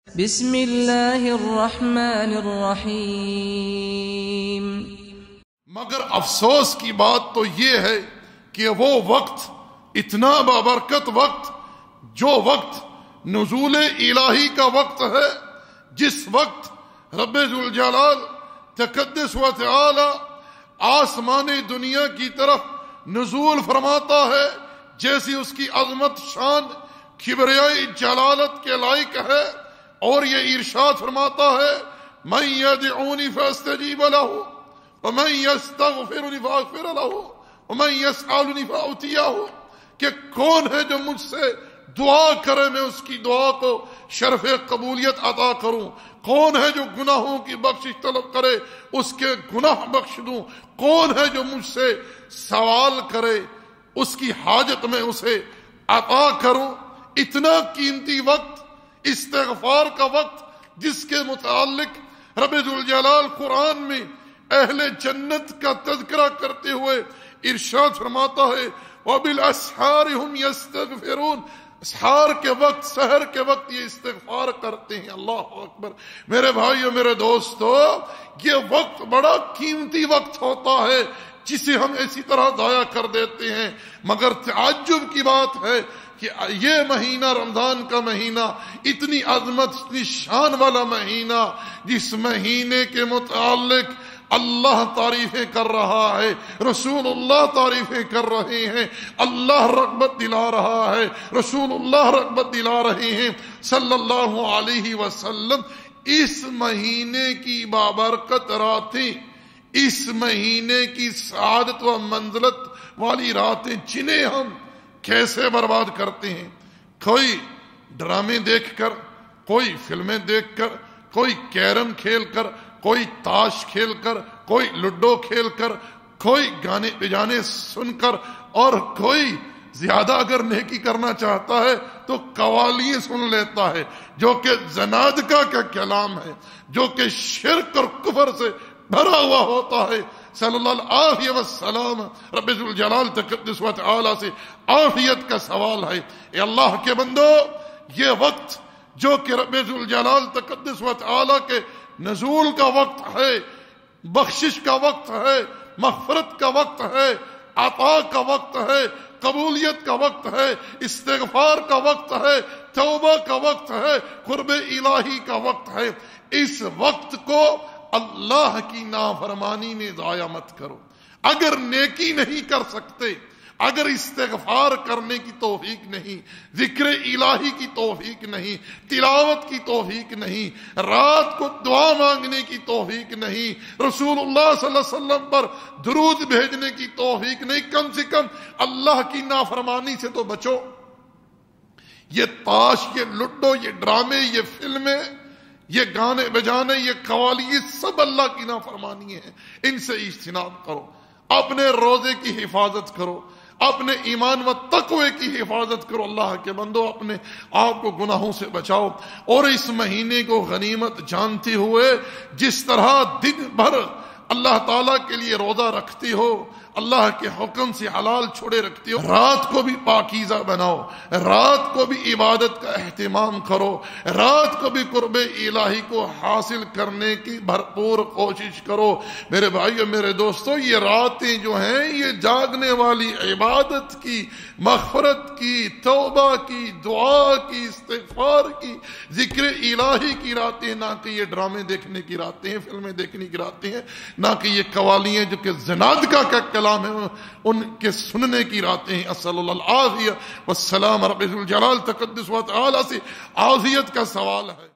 بسم اللہ الرحمن الرحیم۔ مگر افسوس کی بات تو یہ ہے کہ وہ وقت اتنا بابرکت وقت جو وقت نزول الہی کا وقت ہے، جس وقت رب ذوالجلال تقدس و تعالی آسمان دنیا کی طرف نزول فرماتا ہے، جیسی اس کی عظمت شان کبریائی جلالت کے لائق ہے، اور یہ ارشاد فرماتا ہے من یدعونی فاستجیب لہ ومن یستغفرنی فاغفر لہ ومن یسألنی فاعطیہ، کہ کون ہے جو مجھ سے دعا کرے میں اس کی دعا کو شرف قبولیت عطا کروں، کون ہے جو گناہوں کی بخشش طلب کرے اس کے گناہ بخش دوں، کون ہے جو مجھ سے سوال کرے اس کی حاجت میں اسے عطا کروں۔ اتنا قیمتی وقت، استغفار کا وقت، جس کے متعلق رب ذوالجلال قرآن میں اہل جنت کا تذکرہ کرتے ہوئے ارشاد فرماتا ہے وَبِالْأَسْحَارِ هُمْ يَسْتَغْفِرُونَ، اسحار کے وقت، سحر کے وقت یہ استغفار کرتے ہیں۔ اللہ اکبر۔ میرے بھائیو، میرے دوستو، یہ وقت بڑا قیمتی وقت ہوتا ہے جسے ہم اسی طرح ضائع کر دیتے ہیں۔ مگر تعجب کی بات ہے کہ یہ مہینہ، رمضان کا مہینہ، اتنی عظمت، اتنی شان والا مہینہ، جس مہینے کے متعلق اللہ تعریفیں کر رہا ہے، رسول اللہ تعریفیں کر رہے ہیں، اللہ رغبت دلا رہا ہے، رسول اللہ رغبت دلا رہے ہیں صلی اللہ علیہ وسلم۔ اس مہینے کی بابرکت راتیں، اس مہینے کی سعادت و منزلت والی راتیں، جنہیں ہم کیسے برباد کرتے ہیں؟ کوئی ڈرامے دیکھ کر، کوئی فلمیں دیکھ کر، کوئی کیرم کھیل کر، کوئی تاش کھیل کر، کوئی لڈو کھیل کر، کوئی گانے بجانے سن کر، اور کوئی زیادہ اگر نیکی کرنا چاہتا ہے تو قوالیاں سن لیتا ہے، جو کہ زنادقہ کا کلام ہے، جو کہ شرک اور کفر سے بھرا ہوا ہوتا ہے۔ صلی اللہ علیہ وسلم، رب ذوالجلال تقدس و تعالی سے عافیت کا سوال ہے۔ اے اللہ کے بندو، یہ وقت جو کہ رب ذوالجلال تقدس و تعالی کے نزول کا وقت ہے، بخشش کا وقت ہے، مغفرت کا وقت ہے، عطا کا وقت ہے، قبولیت کا وقت ہے، استغفار کا وقت ہے، توبہ کا وقت ہے، قرب الہی کا وقت ہے۔ اس وقت کو اللہ کی نافرمانی میں ضائع مت کرو۔ اگر نیکی نہیں کر سکتے، اگر استغفار کرنے کی توفیق نہیں، ذکر الہی کی توفیق نہیں، تلاوت کی توفیق نہیں، رات کو دعا مانگنے کی توفیق نہیں، رسول اللہ صلی اللہ علیہ وسلم پر درود بھیجنے کی توفیق نہیں، کم سے کم اللہ کی نافرمانی سے تو بچو۔ یہ تاش، یہ لڈو، یہ ڈرامے، یہ فلمیں، یہ گانے بجانے، یہ قوالی، یہ سب اللہ کی نافرمانی ہیں۔ ان سے اجتناب کرو، اپنے روزے کی حفاظت کرو، اپنے ایمان و تقوی کی حفاظت کرو۔ اللہ کے بندو، اپنے آپ کو گناہوں سے بچاؤ، اور اس مہینے کو غنیمت جانتے ہوئے جس طرح دن بھر اللہ تعالیٰ کے لیے روزہ رکھتی ہو، اللہ کے حکم سے حلال چھوڑے رکھتی ہو، رات کو بھی پاکیزہ بناؤ، رات کو بھی عبادت کا اہتمام کرو، رات کو بھی قرب الہی کو حاصل کرنے کی بھرپور کوشش کرو۔ میرے بھائیو، میرے دوستو، یہ راتیں جو ہیں یہ جاگنے والی عبادت کی، مغفرت کی، توبہ کی، دعا کی، استغفار کی، ذکر الہی کی راتیں، نہ کہ یہ ڈرامے دیکھنے کی راتیں ہیں، فلمیں دیکھنے کی راتیں ہیں، نہ کہ یہ قوالیاں جو کہ زنادقہ کا کلام ہے ان کے سننے کی راتیں ہیں۔ صلی اللہ علیہ وسلم، رب ذوالجلال تقدس و تعالی سے عافیت کا سوال ہے۔